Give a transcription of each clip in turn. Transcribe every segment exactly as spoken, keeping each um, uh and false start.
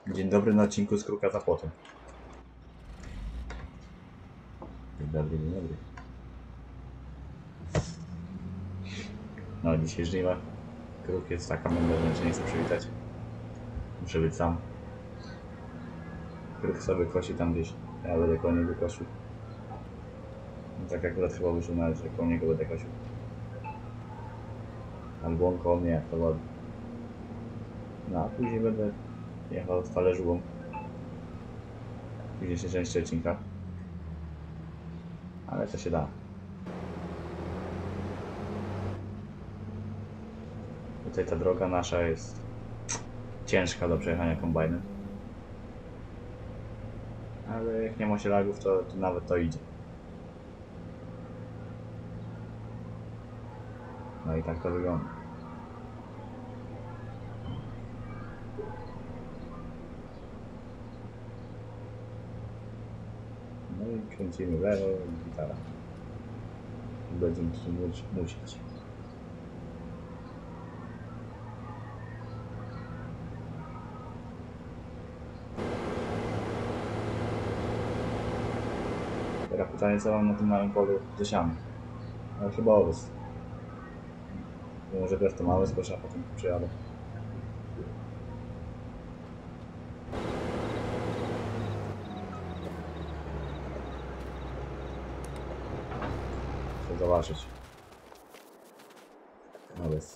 Dzień dobry na odcinku z Kruka za płotem. Dzień dobry, dzień dobry. No, dzisiaj żniwa. Kruk jest taka mądra, że nie chcę przywitać. Muszę być sam. Kruk sobie kosi tam gdzieś. Ja będę koło niego kosił. No, tak akurat chyba wyszło nawet, że koło niego będę kosił. Albo on koło mnie, jak to ładnie. No, a później będę jechał z talerzówą. Później się części odcinka. Ale to się da. Tutaj ta droga nasza jest ciężka do przejechania kombajnem. Ale jak nie ma się lagów, to, to nawet to idzie. No i tak to wygląda. No i kręcimy w lewo i gitara. Będziemy tu musić. Teraz pytanie, co mam na tym małym polu ze sianem. Ale chyba owoc. Może też to małe skoszę, a potem przyjadę. Chcę zobaczyć. Owoc.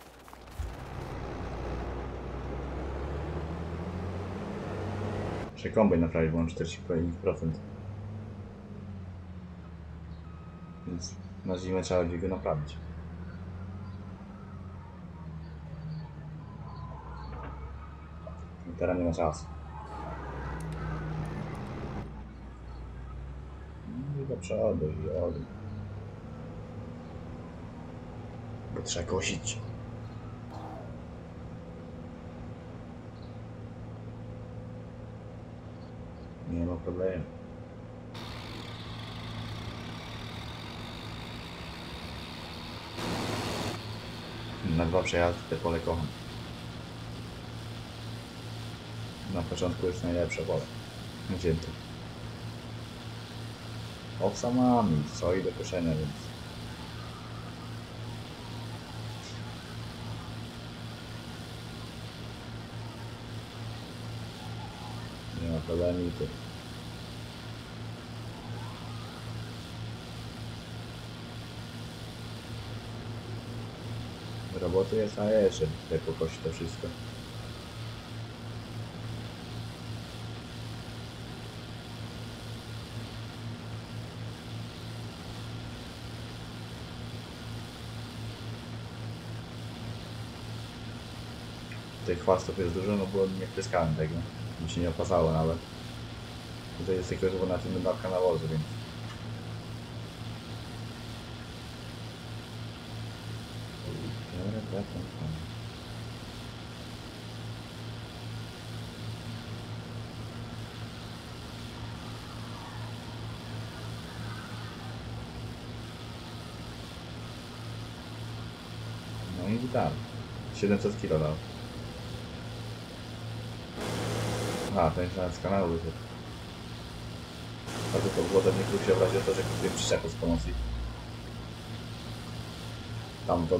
Muszę kombajn naprawić, bo mam czterdzieści procent. Więc na zimę trzeba będzie go naprawić. I teraz nie ma czasu. No i do przodu i oli. Bo trzeba kosić. Nie ma problemu. Na dwa przejazdy te pole kocham. Na początku jest najlepsze pole. Wzięte. Owsa mam i soi do koszenia, więc... Nie ma problemu i ty. Roboty jest, a jeszcze tutaj pokosi to wszystko. Tych chwastów jest dużo, no bo nie wpryskałem tego. Mi się nie opasało nawet. Tutaj jest tylko chyba na tym dawka nawozu, więc... Dobra, wracam. No i gitara. siedemset kilo dał. A, ten z kanału wyszedł. A tylko było do mnie klub się obraził o to, że kupiłem przyczepę z promocji. Tamtą.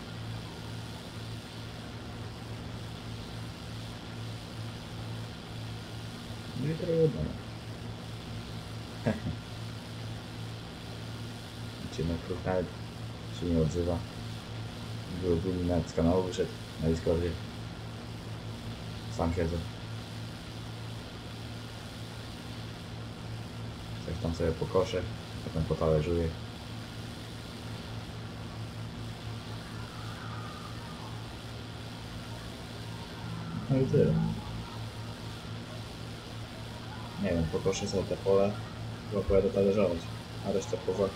No i trudno. Gdzie na klub nawet się nie odzywa. Był był nawet z kanału wyszedł na Discordzie. Sam siedzę. Coś tam sobie pokoszę, potem potalerzuję. No i tyle. Nie wiem, pokoszę sobie te pole, chyba pojadę talerzować, a resztę poza...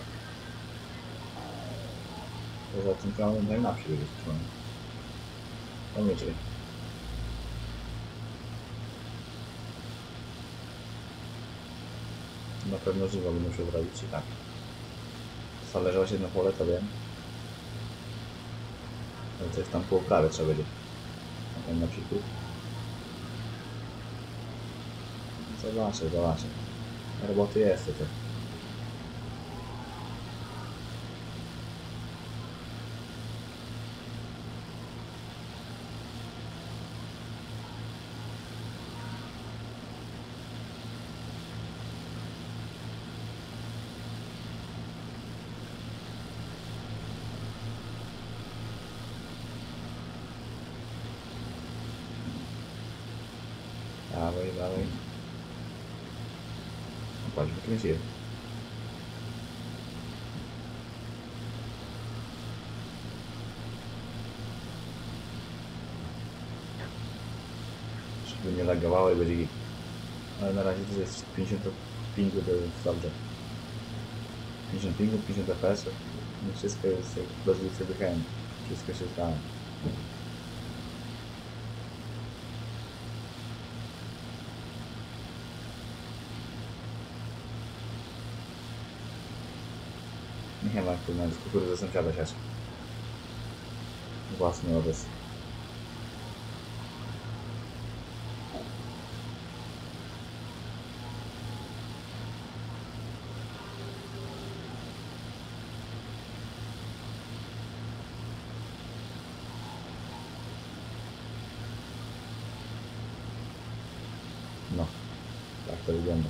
poza tym kanałem najnapsi będzie skupiony. No wiecie. Na pewno żywo będę się zrobić i tak. Talerzować jedno pole, to wiem. Ale coś tam po uprawie trzeba będzie. Na przykład. Zobaczę, zobaczę. Roboty jest tutaj. Dawaj, dawaj. Patrz, wykręciłem. Żeby nie lagowało i będzie git. Ale na razie to jest pięćdziesiąt pingu, to jest dobrze. pięćdziesiąt pingu, pięćdziesiąt F P S. Nie wszystko jest jak bez ulicy wychałem. Wszystko się stało. Nie ma tu nawet kukurydzy sąsiada siać. Własny owiec. No, tak to wygląda.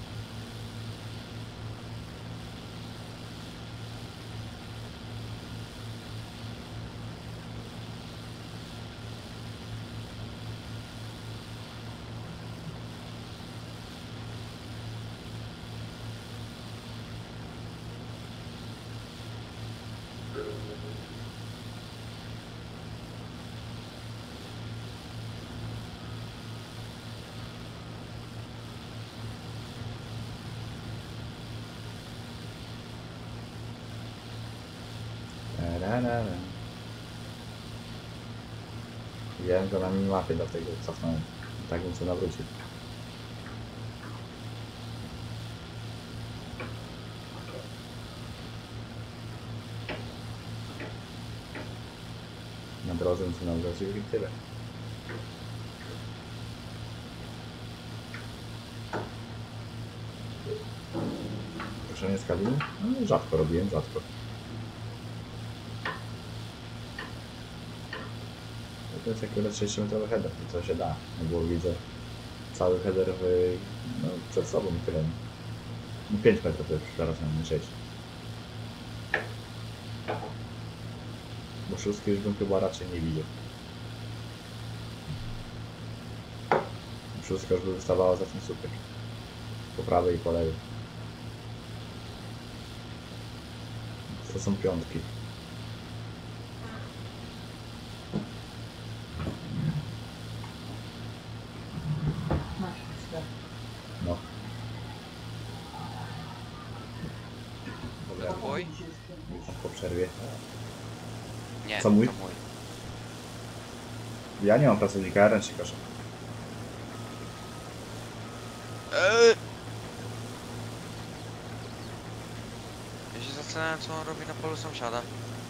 Tararara. Widziałem go na minimapie, dlatego cofnąłem. Tak bym sobie nawrócił. Na drodze bym sobie nawrócił i tyle. Proszę nie skalimy? No, rzadko robiłem, rzadko. To jest akurat sześć metrowy header, to co się da, no bo widzę cały header w, no, przed sobą i tyle. No pięć metrów to jest, przepraszam, nie sześć. Bo szóstki już bym chyba raczej nie widział. Szóstka już by wystawała za ten słupek. Po prawej i po lewej. To są piątki. No. To mój? Już po przerwie. Nie, Co mój? to mój. Ja nie mam pracownika, ręcznie koszę. Eee! Ja się zastanawiam, co on robi na polu sąsiada.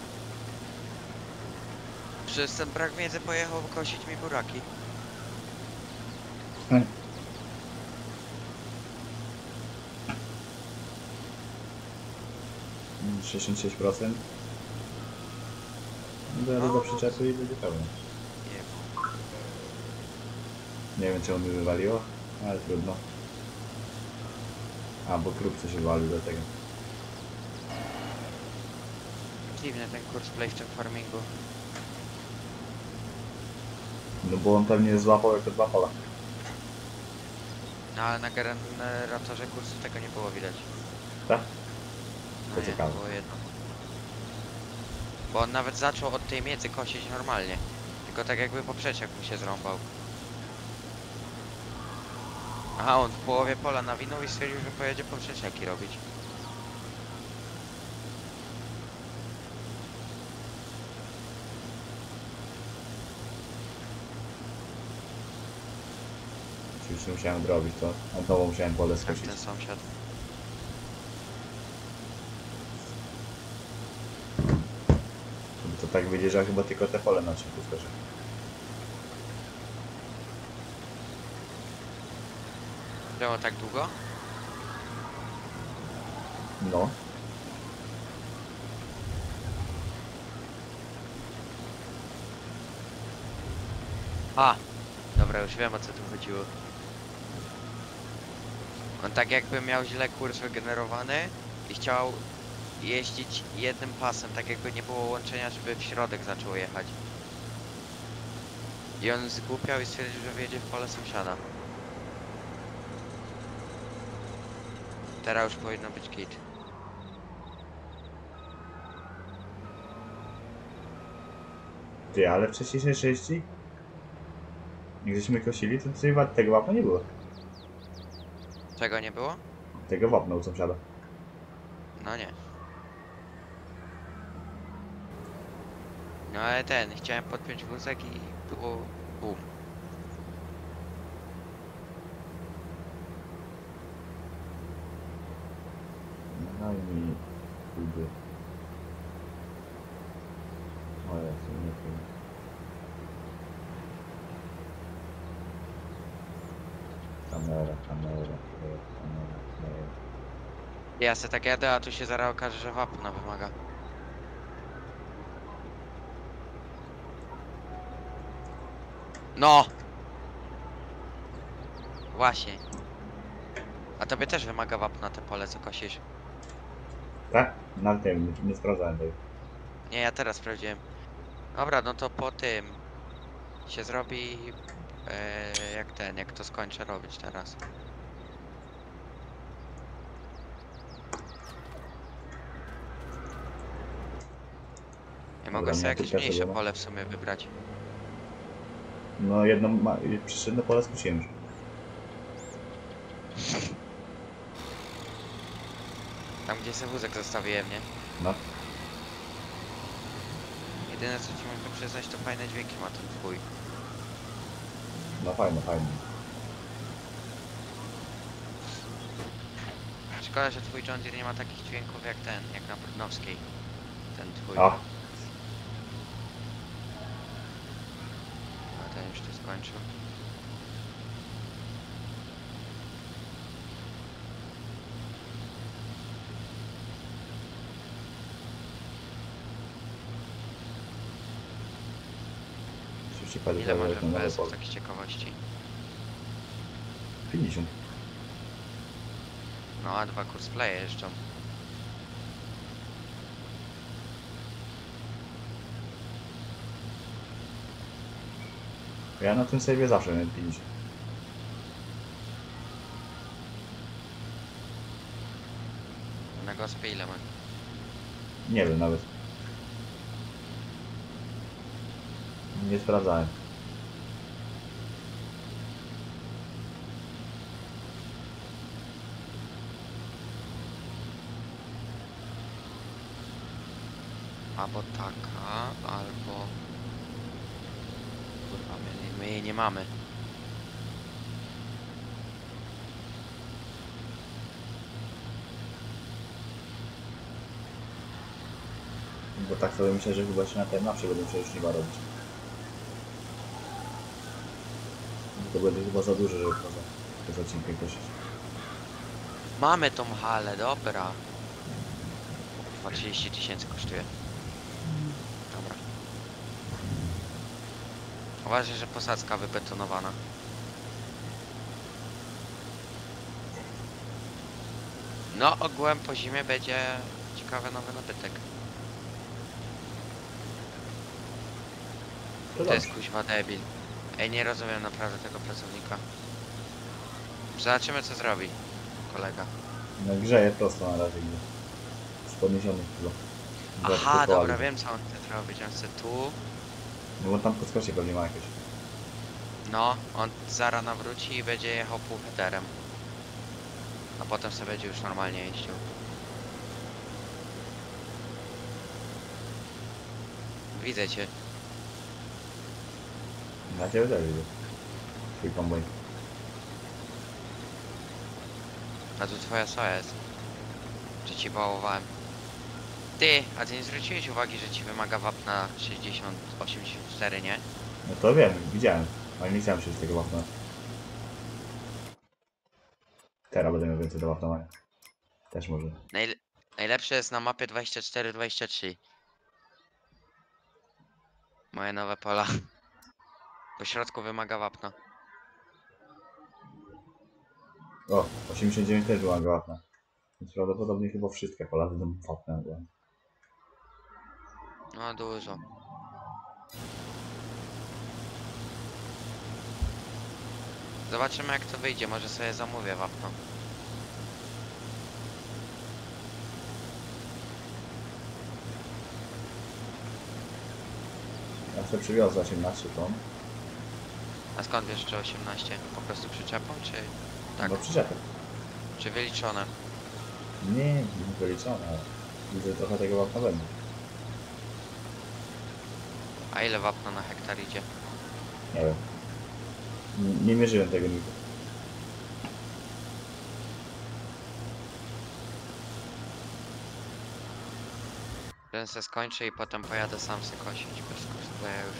Przez ten brak wiedzy pojechał kosić mi buraki. Hmm. sześćdziesiąt sześć procent. Dojadę do przyczepy i będzie pełno. Nie, Nie wiem czemu mi wywaliło, ale trudno. A, bo krupce się walił do tego. dziwny ten kurs play w tym farmingu. No bo on pewnie złapał jako dwa pola. No ale na generatorze kursu tego nie było widać. Tak? No To nie, ciekawe. było jedno. Bo on nawet zaczął od tej miecy kosić normalnie. Tylko tak jakby poprzeczek mu się zrąbał. Aha, on w połowie pola nawinął i stwierdził, że pojedzie poprzeczeki robić. Oczywiście musiałem zrobić to. A znowu musiałem pole Jak skosić. ten sąsiad. To tak wiedzieć, że chyba tylko te pole na odcinku skoczę. Czemu tak długo? No. A! Dobra, już wiem, o co tu chodziło. On tak jakby miał źle kurs wygenerowany i chciał jeździć jednym pasem, tak jakby nie było łączenia, żeby w środek zaczął jechać. I on zgłupiał i stwierdził, że wjedzie w pole sąsiada. Teraz już powinno być git. Ty, ale wcześniejszej sześci? Jak żeśmy kosili, to tutaj wa- tego wapna nie było. Czego nie było? Tego wapna u sąsiada. No nie. No ale ten, chciałem podpiąć wózek i było boom. Daj mi kuby. O Jezu, nie wiem. Kamera, kamera, kamera, kamera, kamera. Ja se tak jadę, a tu się zaraz okaże, że wapna wymaga. No! Właśnie. A tobie też wymaga wapna te pole, co kosisz. Tak? Nawet nie wiem, nie, nie sprawdzałem tego. Nie, ja teraz sprawdziłem. Dobra, no to po tym się zrobi e, jak ten, jak to skończę robić teraz. Ja Dobra, mogę sobie jakieś miniaturka mniejsze zrobiona. pole w sumie wybrać. No jedno, ma, przez jedno pole skusiłem już. Tam gdzie sobie wózek zostawiłem, nie? No. Jedyne co ci mogę przyznać, to fajne dźwięki ma ten twój. No fajnie, fajnie. Szkoda, że twój John Deere nie ma takich dźwięków jak ten, jak na Brudnowskiej. Ten twój. A, A ten już to skończył. już ci padł Ile masz na nowe F P S pole. z takiej ciekawości? pięćdziesiąt. No a dwa kurs play jeżdżą. Ja na tym save'ie zawsze miałem pięćdziesiąt. Na gospie ile ma? Nie wiem nawet. Nie sprawdzałem. Albo taka, albo... Kurwa, my, my jej nie mamy. Bo tak sobie myślę, że chyba się na ten zawsze będę musiał już żniwa robić. To będzie chyba za duże, żeby poza przez odcinkiem kosić. Mamy tą halę, dobra. Kurwa, trzydzieści tysięcy kosztuje. Dobra. Uważaj, że posadzka wybetonowana. No, ogółem po zimie będzie ciekawy nowy nabytek. To To jest dobrze. kuźwa debil. Ej, nie rozumiem naprawdę tego pracownika. Zobaczymy co zrobi kolega. No grzeje prosto na razie. Gdzie. Z podniesionych kilo. Aha, dobra, wiem co on chce zrobić. On chce tu. No bo tam podskocznie pewnie ma jakieś. No, on zaraz nawróci i będzie jechał półheaderem. A potem sobie będzie już normalnie jeździł. Widzę cię. Na ciebie też widzę. Twój kombajn. A tu twoja soja jest. Że ci bałowałem. Ty, a ty nie zwróciłeś uwagi, że ci wymaga wapna sześćdziesiąt osiemdziesiąt cztery, nie? No to wiem, widziałem. Ale nie chciałem się z tego wapna. Teraz będę miał więcej do wapnowania. Też może. Najle najlepsze jest na mapie dwadzieścia cztery dwadzieścia trzy. Moje nowe pola. Po środku wymaga wapna. O, osiemdziesiąt dziewięć też była wapna. Więc prawdopodobnie chyba wszystkie pola będą wapne. Bo... No dużo. Zobaczymy jak to wyjdzie, może sobie zamówię wapno. Ja sobie przywiozę osiemnaście ton. A skąd wiesz, czy osiemnaście? Po prostu przyczepą, czy tak? No przyczepę. Czy wyliczone? Nie, nie wyliczone, ale widzę trochę tego wapna będzie. A ile wapna na hektar idzie? Nie wiem. Nie, nie mierzyłem tego nigdy. Ten se skończy i potem pojadę sam se kosić bez kosztu, bo ja już...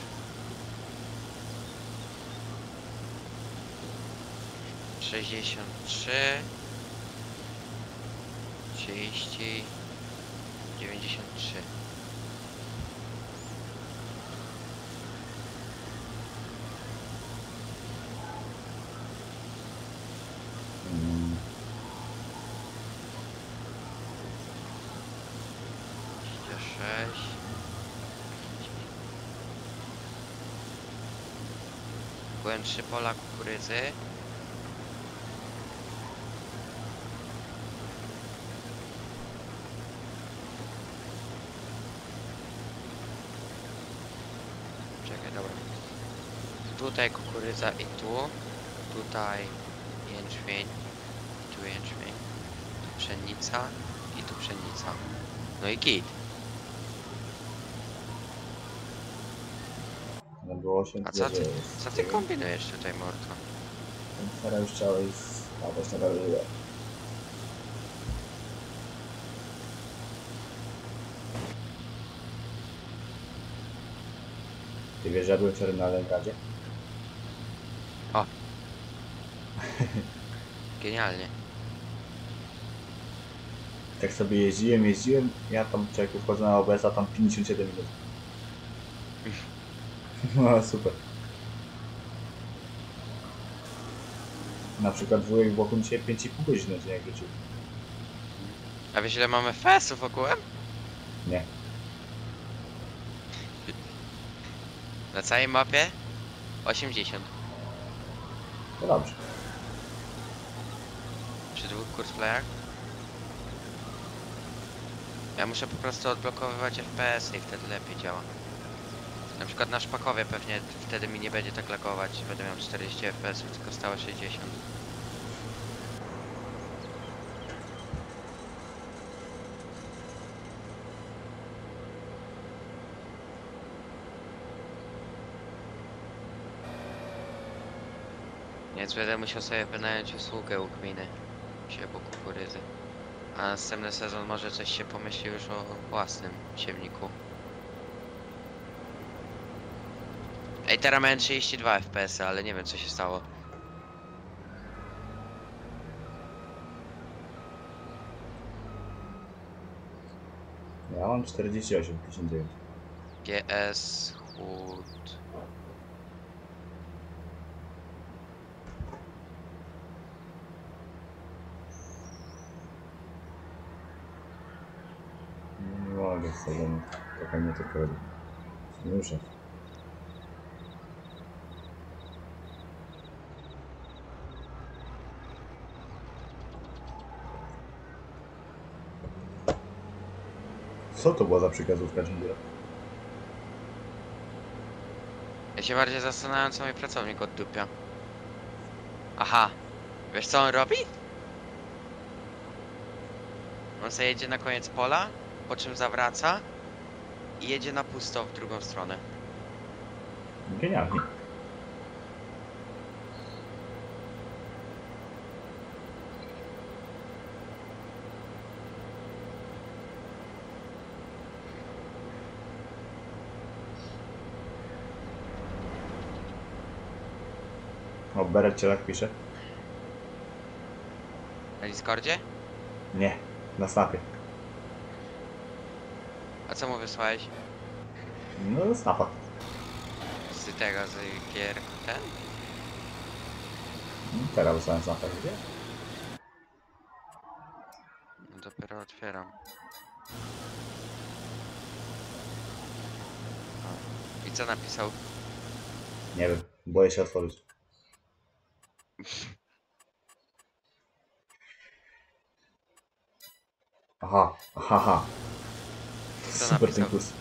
sześćdziesiąt trzy... trzydzieści... dziewięćdziesiąt trzy. Mm. dwadzieścia sześć. Byłem trzy pola kukurydzy. Czekaj, dobra. Tutaj kukurydza i tu. Tutaj jęczmień. I tu jęczmień. Tu pszenica. I tu pszenica. No i git. No było osiem. A co ty, co ty kombinujesz tutaj, Morto? Teraz już chciałeś spadać na galerię. Ty wiesz, że ja byłem wczoraj na Lengadzie? O! Genialnie. Tak sobie jeździłem, jeździłem, ja tam człowieku wchodzę na O B S, a tam pięćdziesiąt siedem minut. No super. Na przykład wujek wokół dzisiaj pięć i pół godziny dzień jak wrócił. A wiesz ile mamy F P S-ów ogółem? Nie. Na całej mapie? osiemdziesiąt. To dobrze. Przy dwóch kursplayach? Ja muszę po prostu odblokowywać F P S i wtedy lepiej działa. Na przykład na szpakowie pewnie wtedy mi nie będzie tak lagować, że będę miał czterdzieści F P S, tylko stałe sześćdziesiąt. Więc będę musiał sobie wynająć usługę u gminy siewu kukurydzy. A następny sezon może coś się pomyśli już o własnym siewniku. Ej, teraz miałem trzydzieści dwa F P S, ale nie wiem co się stało. Ja mam czterdzieści osiem, pięćdziesiąt dziewięć. G S, chłód... Nie mogę z tego, trochę mnie to chodzi. Nie muszę. Co to była za przykazówka Jindira? Ja się bardziej zastanawiam co mój pracownik oddupia. Aha. Wiesz co on robi? On sobie jedzie na koniec pola, po czym zawraca i jedzie na pusto w drugą stronę. Genialnie. O, Beret Cielak pisze. Na Discordzie? Nie, na snapie. A co mu wysłałeś? No, snapa. Z tego, z gier ten? Teraz wysłałem snapa, gdzie? No dopiero otwieram. O. I co napisał? Nie wiem, boję się otworzyć. Aha, aha, aha. Co Super ten napisał? kurs.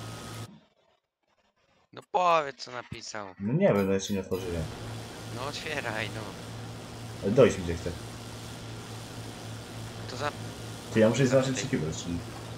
No powiedz co napisał. No nie wiem, no jeszcze nie otworzyłem. No otwieraj no. Ale dojść mi gdzie chce. To za... Ty, ja muszę zobaczyć przeciwko, czy nie.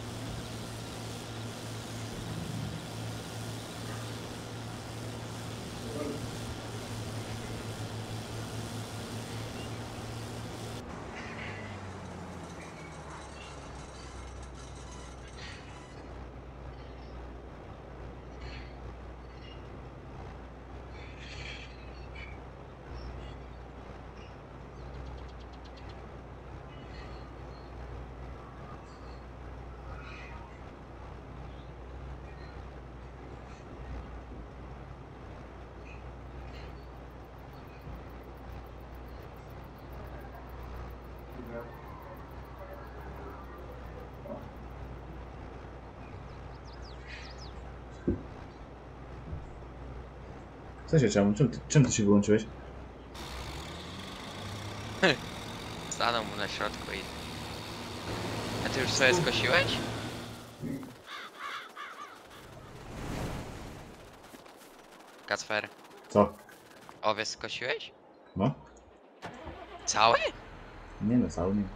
Co się czemu? Czym ty, czym ty się wyłączyłeś? Stanął mu na środku i... A ty już sobie skosiłeś? Kacper, Co? owiec skosiłeś? No? Cały? Nie no, cały nie.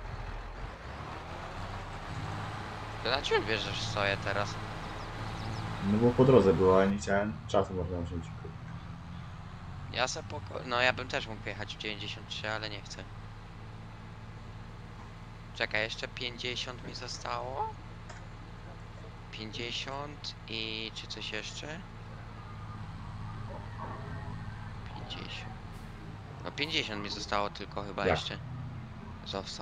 To na czym bierzesz soję teraz? No bo po drodze było, a nie chciałem czasu można wziąć. Ja se poko... No ja bym też mógł jechać w dziewięćdziesiąt trzy, ale nie chcę. Czekaj, jeszcze pięćdziesiąt mi zostało. pięćdziesiąt i... czy coś jeszcze? pięćdziesiąt. No pięćdziesiąt mi zostało tylko chyba Jak? jeszcze. Z owsa.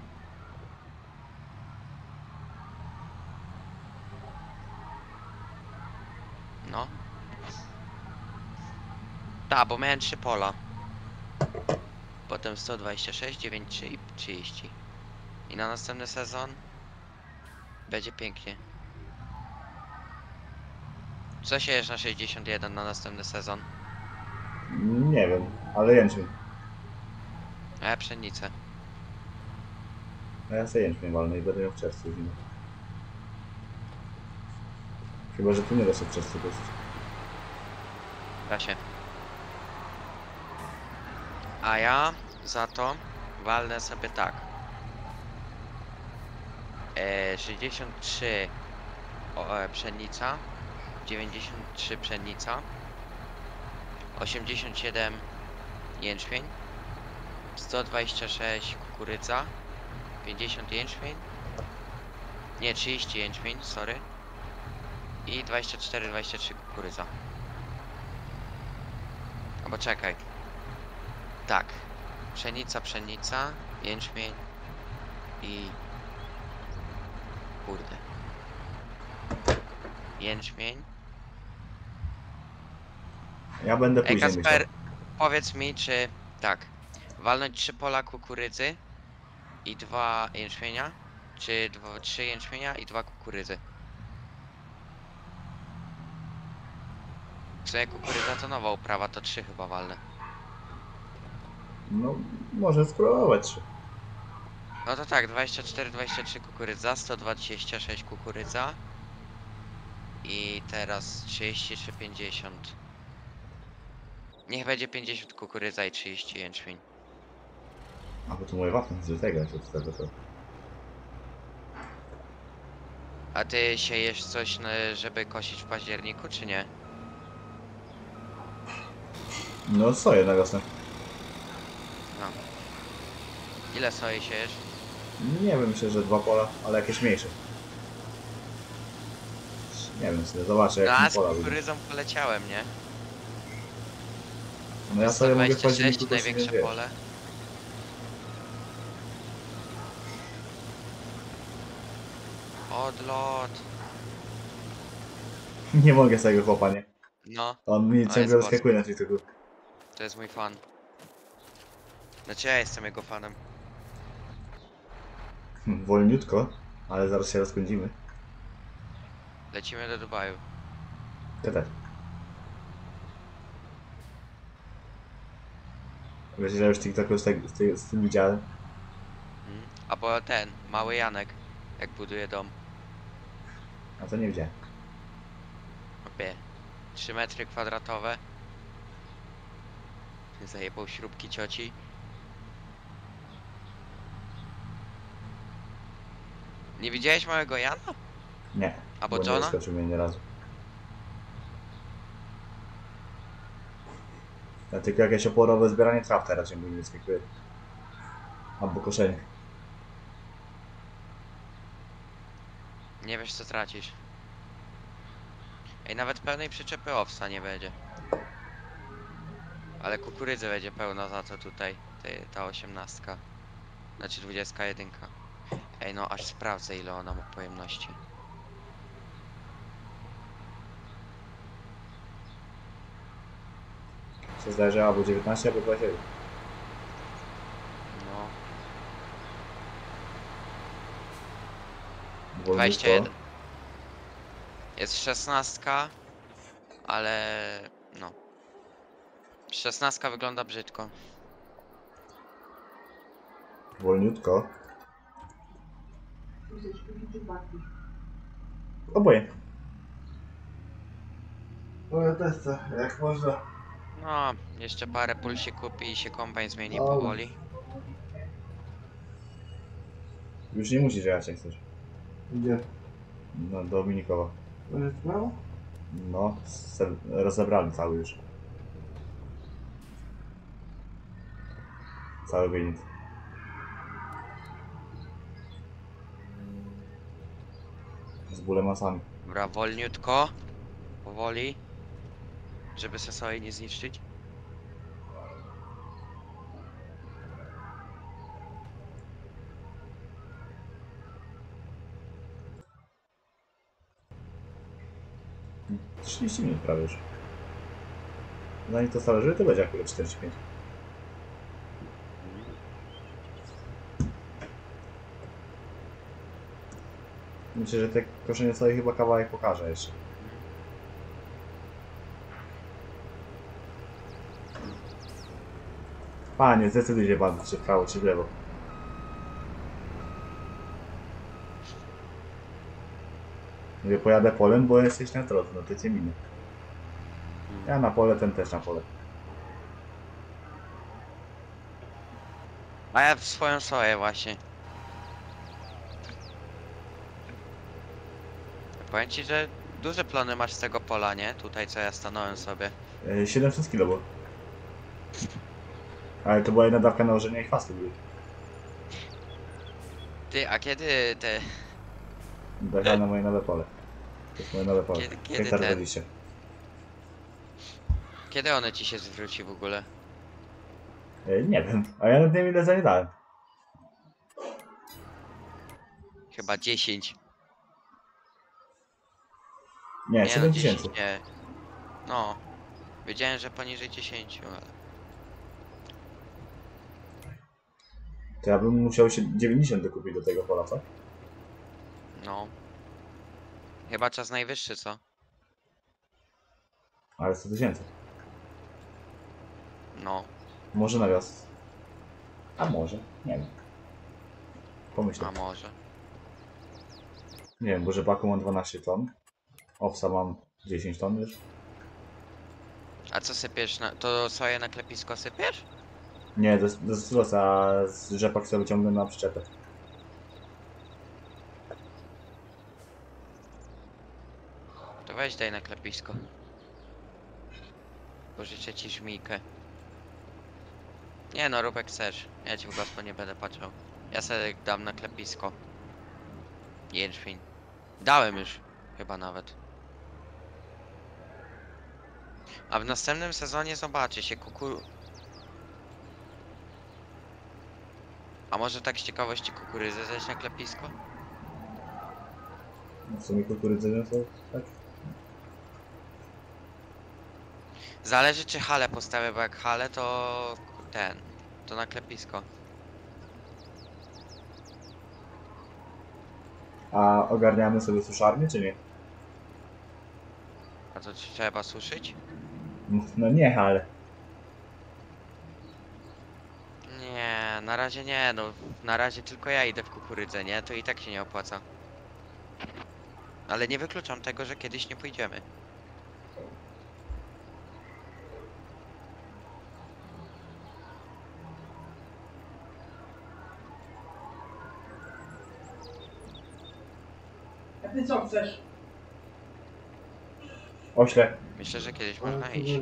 No. Tak, bo miałem trzy pola. Potem sto dwadzieścia sześć, dziewięćdziesiąt trzy i trzydzieści. I na następny sezon będzie pięknie. Co siejesz na sześćdziesiąt jeden na następny sezon? Nie wiem, ale jęczmień. A ja pszenicę. A ja sobie jęczmień walny i będę miał w czerwcu zimę. Chyba, że tu nie da się w czerwcu dosyć. Da się. A ja za to walnę sobie tak. E, sześćdziesiąt trzy o, e, pszenica, dziewięćdziesiąt trzy pszenica, osiemdziesiąt siedem jęczmień, sto dwadzieścia sześć kukurydza, pięćdziesiąt jęczmień, nie trzydzieści jęczmień, sorry, i dwadzieścia cztery dwadzieścia trzy kukurydza. Albo czekaj. Tak. Pszenica, pszenica, jęczmień i... Kurde. Jęczmień. Ja będę Ej, później Kasper, myślał. powiedz mi, czy... Tak. Walnąć trzy pola kukurydzy i dwa jęczmienia? Czy dwa, trzy jęczmienia i dwa kukurydzy? W sumie kukurydza to nowa uprawa, to trzy chyba walne. No, może spróbować. No to tak, dwadzieścia cztery dwadzieścia trzy kukurydza, sto dwadzieścia sześć kukurydza i teraz trzydzieści trzy pięćdziesiąt. Niech będzie pięćdziesiąt kukurydza i trzydzieści jęczmień. A bo tu moje wafle z tego się wstawia to. A ty siejesz coś, na- żeby kosić w październiku, czy nie? No, soję na wiosnę. No. Ile soi siejesz? Nie wiem, myślę, że dwa pola, ale jakieś mniejsze. Nie wiem, sobie zobaczę No jak a mi z pola wyjdą. kukurydzą poleciałem, nie? No ja sobie mogę w sto dwadzieścia sześć, październiku kosić, największe wiesz. pole. Odlot. Nie mogę z tego chłopa, nie? No, On mi Ale ciągle jest boss. zaskakuje na TikToku. to jest mój fan. Znaczy ja jestem jego fanem. Hm, Wolniutko, ale zaraz się rozpędzimy. Lecimy do Dubaju. Ja też. Wiesz, że już TikToku z, te- z, ty- z tym widziałem? Mm. Albo ten, mały Janek, jak buduje dom. A to nie widziałem. Opie. trzy metry kwadratowe. Zajebał śrubki cioci. Nie widziałeś małego Jana? Nie. Albo bo nie Johna? zaskoczył mnie nie razu. Ja tylko jakieś oporowe zbieranie traw teraz się mi wyskakuje. Albo koszenie. Nie wiesz co tracisz. Ej, nawet pełnej przyczepy owsa nie będzie. Ale kukurydzy będzie pełna za to tutaj, te, ta osiemnastka. Znaczy dwudziestka jedynka. Ej, no aż sprawdzę ile ona ma pojemności. Się zdaje, że albo dziewiętnaście, albo dwadzieścia jeden. No, Wolniutko. dwadzieścia jeden. Jest szesnastka, ale no. szesnastka wygląda brzydko. Wolniutko. Oboje. No ja też chcę, jak można. No, jeszcze parę pól się kupi i się kombajn zmieni O. powoli. Już nie musisz jechać jak chcesz. Gdzie? No, do Dominikowa. To jest prawo? No, se- rozebrali cały już. Cały wynik. Z bólem masami. Dobra, wolniutko. Powoli. Żeby se sobie nie zniszczyć. trzydzieści minut prawie już. Zanim to zależy, to będzie akurat czterdzieści pięć. Myślę, że te koszenie sobie chyba kawałek pokażę jeszcze. Panie, zdecyduj się pan, czy w prawo, czy w lewo. Mówię, pojadę polem, bo jesteś na drodze, no to cię minę. Ja na pole, ten też na pole. A ja w swoją soję właśnie. Powiem ci, że duże plony masz z tego pola, nie? Tutaj co ja stanąłem sobie. E, siedemset kilo było. Ale to była jedna dawka nałożenia i chwasty były. Ty, a kiedy te... Dojechałem na moje nowe pole. To jest moje nowe pole. Kiedy- kiedy Hektar ten? dwadzieścia. Kiedy one ci się zwróci w ogóle? E, nie wiem, a ja nawet nie wiem ile za nie dałem. Chyba dziesięć. Nie, Nie no, siedem dziesięć tysięcy. nie. No. Wiedziałem, że poniżej dziesięć, ale... To ja bym musiał się dziewięćdziesiąt dokupić do tego pola, co? No. Chyba czas najwyższy, co? Ale sto tysięcy. No. Może na wiosnę. A może, nie wiem. Pomyślę. A może. Nie wiem, bo rzepaku mam dwanaście ton. Owsa mam dziesięć ton już. A co sypiesz na... To soję na klepisko sypiesz? Nie, do, do silosa, a z rzepak sobie ciągnę na przyczepę. To weź daj na klepisko. Pożyczę ci żmijkę. Nie no, rób jak chcesz. Ja ci w gospo nie będę patrzał. Ja sobie dam na klepisko. Jęczmień. Dałem już. Chyba nawet. A w następnym sezonie zobaczy się kukur... A może tak z ciekawości kukurydzę zejść na klepisko? No w sumie kukurydzy no to tak. Zależy czy halę postawię, bo jak halę to ten, to na klepisko. A ogarniamy sobie suszarnię, czy nie? A to trzeba suszyć? No nie, ale... Nie, na razie nie, no na razie tylko ja idę w kukurydzę, nie? To i tak się nie opłaca. Ale nie wykluczam tego, że kiedyś nie pójdziemy. A ty co chcesz? Ośle. Myślę, że kiedyś można iść.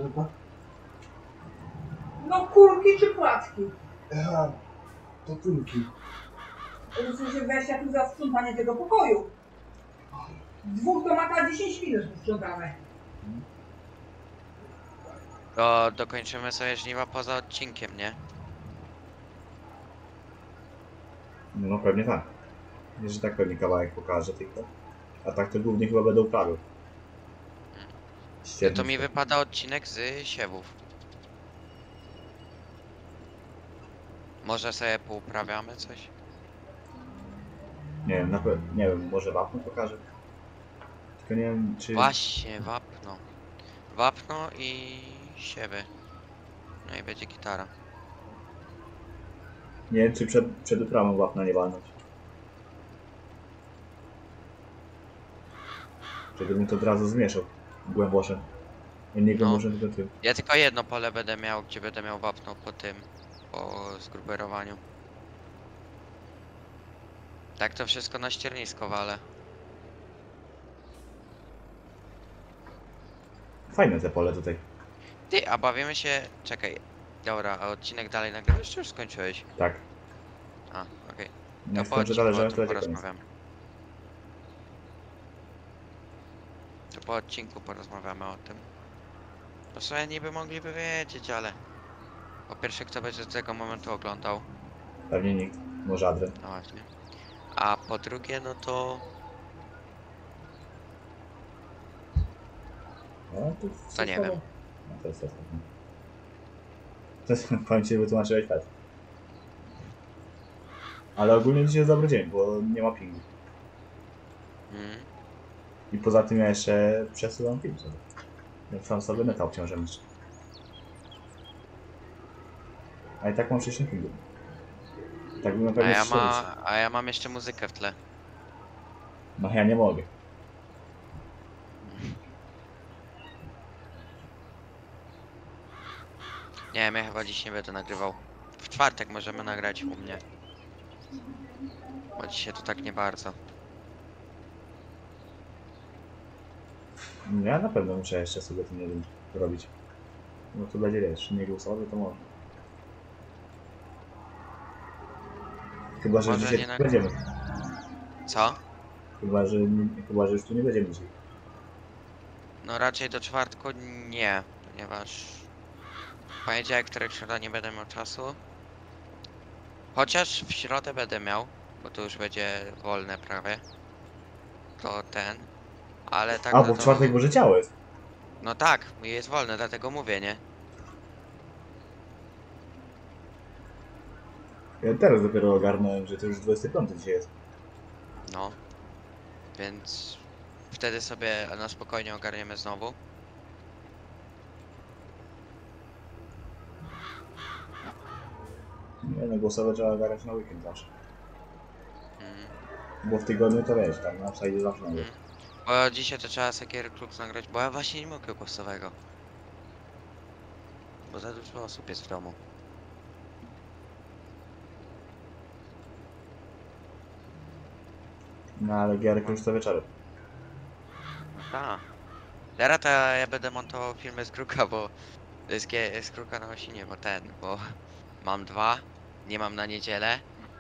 No kulki czy płatki? Aha, to kulki. Muszę się wejść tu za sprzątanie tego pokoju. Dwóch to maka dziesięć minut sprzątane. To dokończymy sobie żniwa poza odcinkiem, nie? No pewnie tak. Że tak pewnie kawałek pokażę tylko. A tak to głównie chyba będę uprawiał. No to mi wypada odcinek z siewów. Może sobie pouprawiamy coś? Nie wiem, na pewno, nie wiem, może wapno pokażę. Tylko nie wiem, czy... Właśnie, wapno. Wapno i siewy. No i będzie gitara. Nie wiem, czy przed, przed uprawą wapna nie walnąć. Żebym to od razu zmieszał głęboszem. Niego No. może tylko tym. Ja tylko jedno pole będę miał, gdzie będę miał wapno po tym, po zgruberowaniu. Tak to wszystko na ściernisko wale. Fajne te pole tutaj. Ty, a bawimy się... Czekaj. Dobra, a odcinek dalej nagrywasz, czy już skończyłeś? Tak. A, okej. Nie To po skończę odcinku dalej, o że tym to będzie koniec. porozmawiamy. To po odcinku porozmawiamy o tym. To sobie niby mogliby wiedzieć, ale... Po pierwsze, kto będzie do tego momentu oglądał? Pewnie nikt. Może Adrian. No właśnie. A po drugie, no to... No, to, To nie wiem. No, to jest to. To jest, powiem ci, wytłumaczyłeś fest. Ale ogólnie dzisiaj jest dobry dzień, bo nie ma pingu. Mm. I poza tym ja jeszcze przesyłam film sobie. Więc sam sobie neta obciążam jeszcze. A i tak mam sześć pingu. Tak bym na A pewno ja, strzelić. ma... A ja mam jeszcze muzykę w tle. No ja nie mogę. Nie wiem, ja chyba dziś nie będę nagrywał. W czwartek możemy nagrać u mnie. Bo dzisiaj to tak nie bardzo. Ja na pewno muszę jeszcze sobie to nie wiem robić. No to będzie wiesz, nie głosowy to może. Chyba, że Może dzisiaj nie tu na- będziemy. Co? Chyba, że chyba, że już tu nie będziemy dzisiaj. No raczej do czwartku nie, ponieważ w poniedziałek, wtorek, środa nie będę miał czasu. Chociaż w środę będę miał, bo to już będzie wolne prawie. To ten. Ale tak A, no bo w to... czwartek Boże Ciało jest. No tak, jest wolne, dlatego mówię, nie? Ja teraz dopiero ogarnąłem, że to już dwudziesty piąty dzisiaj jest. No. Więc wtedy sobie na spokojnie ogarniemy znowu. Nie no, głosowe trzeba ogarniać na weekend zawsze. Mm. Bo w tygodniu to wiesz, tam na przykład zawsze na Mm. weekend. Bo dzisiaj to trzeba Sekier Klux nagrać, bo ja właśnie nie mogę głosowego. Bo za dużo osób jest w domu. No ale Gierek już to wieczorem. Tak. Teraz to ja będę montował filmy z Kruka, bo z, G- z Kruka na Osinie, bo ten, bo mam dwa, nie mam na niedzielę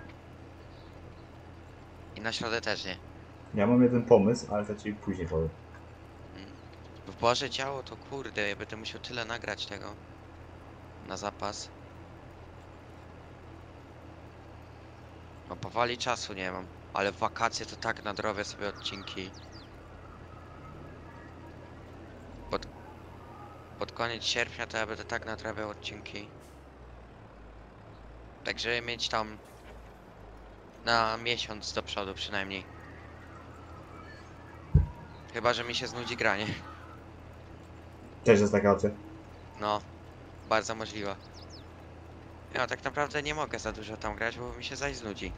i na środę też nie. Ja mam jeden pomysł, ale to ci później powiem. W Boże Ciało to kurde, ja będę musiał tyle nagrać tego na zapas. No powoli czasu nie mam, ale w wakacje to tak nadrobię sobie odcinki. koniec sierpnia to ja będę tak nadrabiał odcinki. Tak żeby mieć tam na miesiąc do przodu przynajmniej. Chyba że mi się znudzi granie. Też jest taka opcja. No, bardzo możliwa. Ja tak naprawdę nie mogę za dużo tam grać, bo mi się zaś znudzi.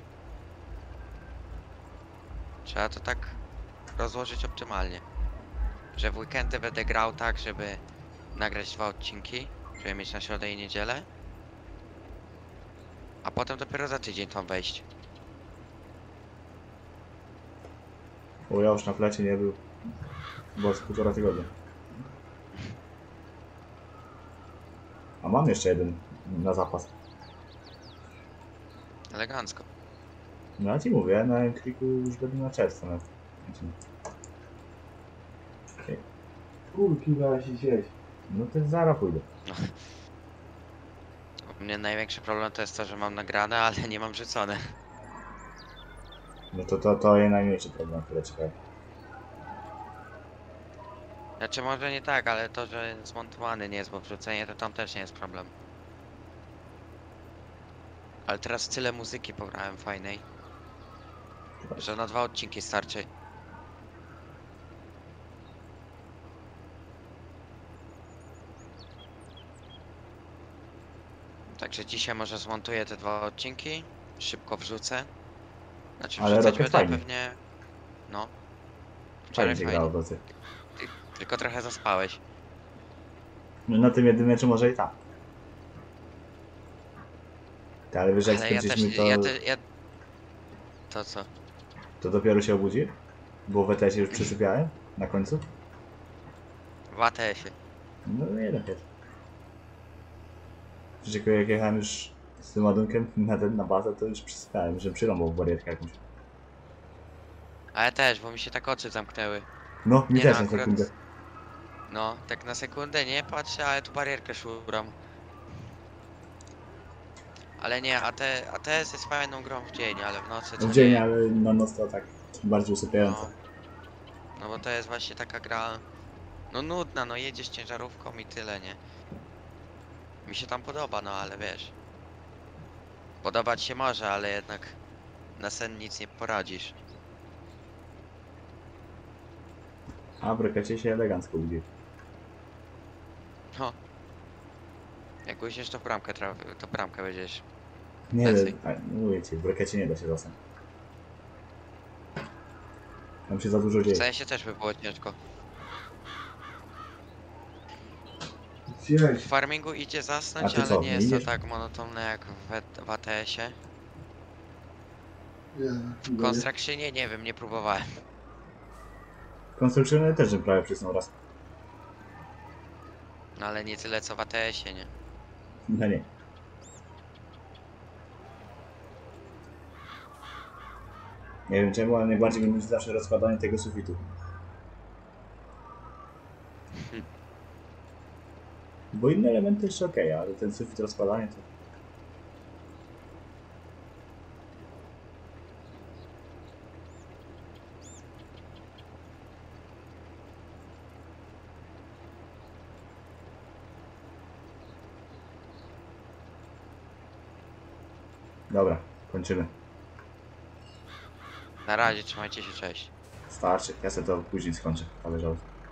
Trzeba to tak rozłożyć optymalnie. Że w weekendy będę grał tak, żeby nagrać dwa odcinki, żeby mieć na środę i niedzielę. A potem dopiero za tydzień tam wejść. Bo ja już na flecie nie był. Było z półtora tygodnia. A mam jeszcze jeden na zapas. Elegancko. No ja ci mówię, na kliku już będę na czerwcu. Na... Okay. Kulki da się sieść. No to zaraz pójdę. U mnie największy problem to jest to, że mam nagrane, ale nie mam rzucone. No to to, to jest najmniejszy problem, który czekaj. Znaczy może nie tak, ale to, że zmontowany nie jest, bo wrzucenie to tam też nie jest problem. Ale teraz tyle muzyki pobrałem fajnej, że na dwa odcinki starczy. Także dzisiaj może zmontuję te dwa odcinki, szybko wrzucę. Znaczy Ale wrzucać Rocket będę fajnie. pewnie... No. Wczoraj Fajnie się fajnie. grało dosyć. Tylko trochę zaspałeś. No na tym jednym meczu może i tak. Ty, ale wiesz, jak Ale ja też... skończyliśmy to, Ja te, ja... To co? to dopiero się obudzi? Bo w E T S-ie już przysypiałem na końcu? W A T S-ie. No jeden też. Przecież jak jechałem już z tym ładunkiem na ten, na bazę, to już przysypiałem, że przyrąbał w barierkę jakąś. A ja też, bo mi się tak oczy zamknęły. No, mi Nie, też no, na akurat- sekundę. No, tak na sekundę nie patrzę, ale tu barierkę szuram. Ale nie, A T S jest fajną grą w dzień, ale w nocy to W dzień, nie. ale na noc to tak bardziej usypiające. No. No bo to jest właśnie taka gra... No nudna, no jedziesz ciężarówką i tyle, nie? Mi się tam podoba, no ale wiesz... Podobać się może, ale jednak... Na sen nic nie poradzisz. A w Rokecie się elegancko budzi. No. Jak ujdziesz to bramkę trafi, to bramkę będziesz... Nie, Lecy. a, mówię ci, w Rokecie nie da się zasnąć. Tam się za dużo W dzieje. C S-ie też by było ciężko. W farmingu idzie A zasnąć, ty ale co, nie nie jest to idziesz? tak monotonne jak w, w A T S-ie. Nie, W Constructionie nie wiem, nie próbowałem. Konstrukcyjne też bym prawie przysnął raz. No ale nie tyle co w A T S-ie, nie? No nie. Nie wiem czemu, ale najbardziej mi nudzi zawsze rozkładanie tego sufitu. Bo inne elementy jeszcze okej, okay, ale ten sufit rozkładanie to... Dobra, kończymy. Na razie, trzymajcie się, cześć. Starczy, ja sobie to później skończę, ale żal.